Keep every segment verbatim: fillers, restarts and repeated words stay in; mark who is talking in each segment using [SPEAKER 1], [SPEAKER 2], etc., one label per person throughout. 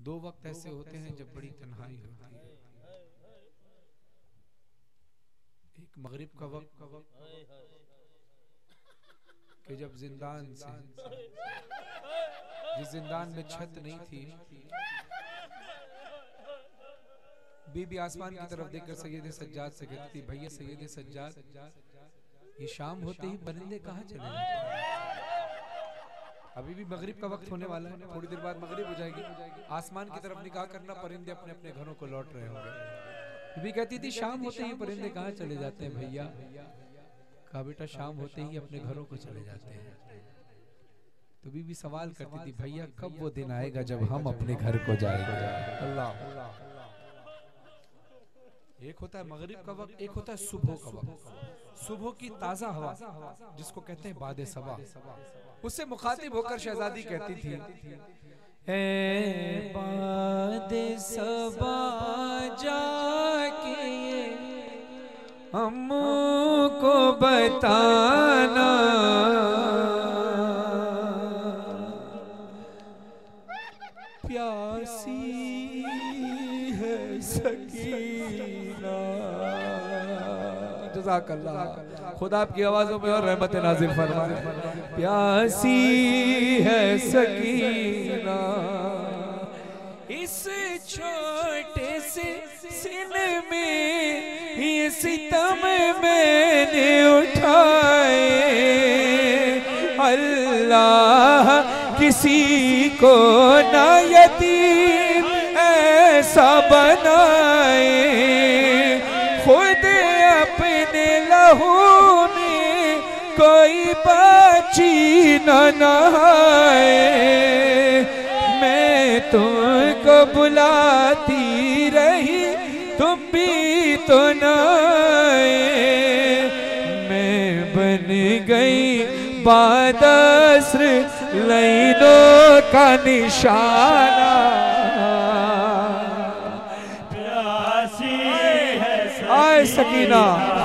[SPEAKER 1] दो वक्त ऐसे होते हैं जब बड़ी तन्हाई होती है। एक मगरिब का वक्त कि जब जिंदान से, जिस जिंदान में छत नहीं थी, बीबी आसमान की तरफ देखकर सैयद सज्जाद से कहती थी, भैया सैयद सज्जाद, ये शाम होते ही परिंदे कहाँ चले जाते हैं? अभी भी मगरिब का वक्त होने वाला है, थोड़ी देर बाद मगरिब हो जाएगी, आसमान की तरफ निगाह करना, परिंदे अपने अपने घरों को लौट रहे होंगे। बीबी कहती थी शाम होते ही परिंदे कहाँ चले जाते हैं भैया? कहा बेटा शाम होते ही अपने घरों को चले जाते हैं। तो बीबी सवाल करती थी, भैया कब वो दिन आएगा जब हम अपने घर को जाएंगे? अल्लाह, एक होता है मगरिब का वक्त, एक होता है सुबह का वक्त। सुबह की ताजा हवा जिसको कहते हैं बादे सबा, उससे मुखातिब होकर शहजादी कहती थी, ए बादे सबा जाके हमको बताना, प्यासी है सकीना। जज़ाकल्लाह, खुदा आपकी आवाजों में और रहमत नाज़िल फरमाए। प्यासी है सकीना इस छोटे से सीने में, ये सितम मैंने उठाए। अल्लाह किसी को ना यतीम ऐसा बनाए, खुद अपने लहू में कोई बाची न नहाए। मैं तुमको बुलाती रही तुम भी तो न आए, मैं बन गई बादस्र लैनों का निशाना।
[SPEAKER 2] प्यासी है
[SPEAKER 1] आए सकीना,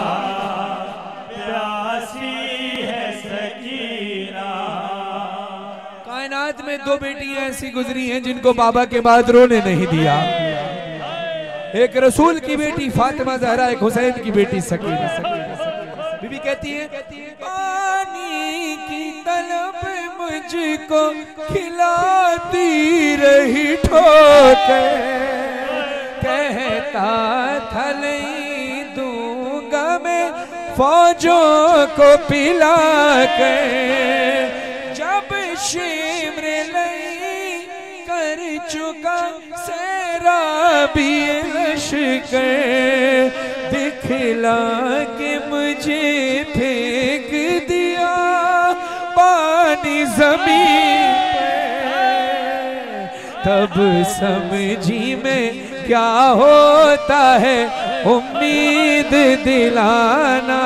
[SPEAKER 2] प्यासी है सकीना।
[SPEAKER 1] कायनात में दो बेटियां ऐसी गुजरी हैं जिनको बाबा के बाद रोने नहीं दिया। एक रसूल की बेटी फातिमा ज़हरा, एक हुसैन की बेटी सकीना। बीबी कहती है, पानी की तलब मुझको खिलाती रही ठोकर, कहता था नहीं दूंगा मैं फौजों को पिला कर। जब शिमर लई कर चुका सैराबी लश्कर, दिखला के मुझे फेंक दिया पानी जमीन पे। तब समझी मैं क्या होता है उम्मीद दिलाना।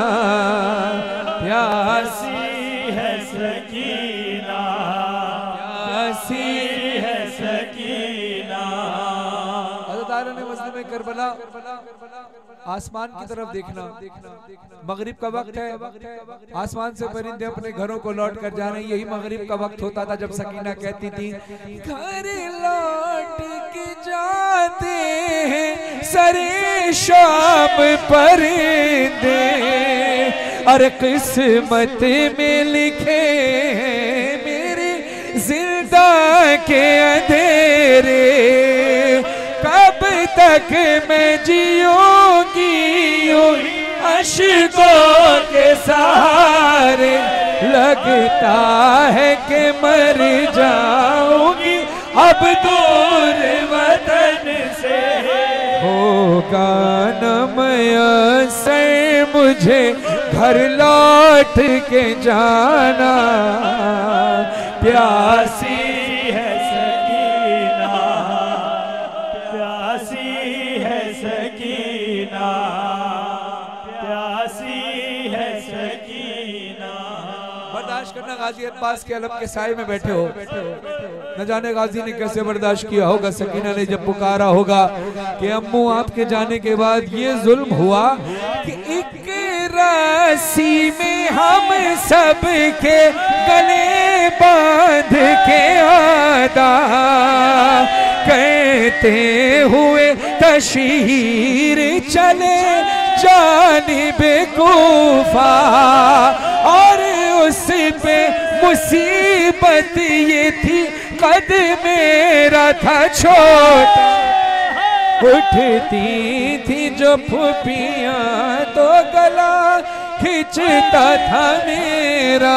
[SPEAKER 1] प्यासी
[SPEAKER 2] है सकीना,
[SPEAKER 1] प्यासी
[SPEAKER 2] है सकीना।
[SPEAKER 1] ने मस्जिद में करबला आसमान की तरफ देखना, मगरिब का वक्त है, आसमान से परिंदे अपने घरों को लौट कर जा रहे हैं। यही मगरिब का वक्त होता था जब सकीना कहती थी, घर लौट के जाते हैं सरे शाम परिंदे, और किस्मत में लिखे मेरे जिंदा के अंधेरे। कब तक मैं जियूंगी यूं अश्कों के सहारे, लगता है कि मर जाऊंगी अब दूर वतन से। होगा न मयसर मुझे घर लौट के जाना। प्यासी
[SPEAKER 2] है सकीना, प्यासी है सकीना, प्यासी है सकीना।
[SPEAKER 1] बर्दाश्त करना, गाजी पास के अलम के साए में बैठे हो, न जाने गाजी ने कैसे बर्दाश्त किया होगा। सकीना ने जब पुकारा होगा कि अम्मू आपके जाने के बाद ये जुल्म हुआ कि एक रस्सी में हम सब के गले बांध के आदा कर करते हुए तशहीर चले जानिबे कूफा, और उस पे मुसीबत ये थी कद मेरा था छोटा, उठती थी जो फूफियाँ तो गला खिंचता था मेरा,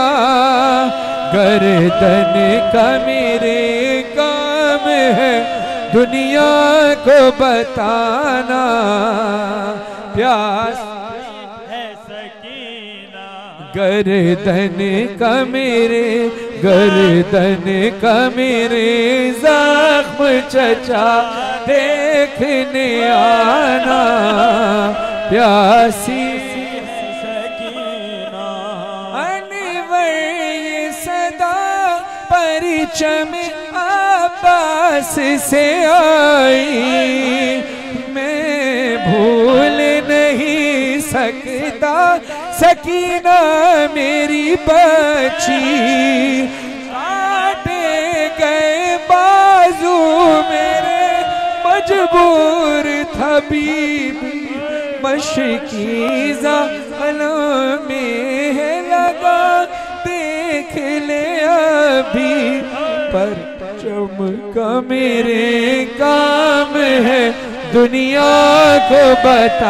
[SPEAKER 1] गर्दन का मेरे काम है दुनिया को बताना, प्यास
[SPEAKER 2] है सकीना,
[SPEAKER 1] गर्दन का मेरे गर्दन का मेरे जख्म चचा देखने आना, प्यासी
[SPEAKER 2] है सकीना,
[SPEAKER 1] अनवर ये सदा परिचम अब्बास से आई, मैं भूल नहीं सकता सकीना मेरी बच्ची, काटे गए बाजू मेरे मजबूर था बीबी, मशकीज़ा में है लगा देख ले अभी, पर चमका मेरे काम है दुनिया को बता,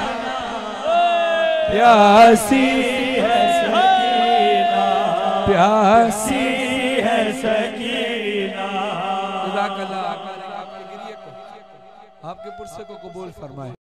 [SPEAKER 1] प्यासी
[SPEAKER 2] है सकीना,
[SPEAKER 1] प्यासी
[SPEAKER 2] है सकीना।
[SPEAKER 1] आपके पुरसे को कबूल फरमाए।